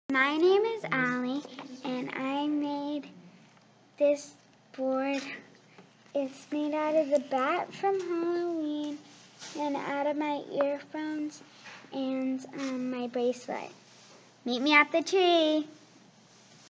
My name is Allie, and I made this board. It's made out of the bat from Halloween and out of my earphones and my bracelet. Meet me at the tree.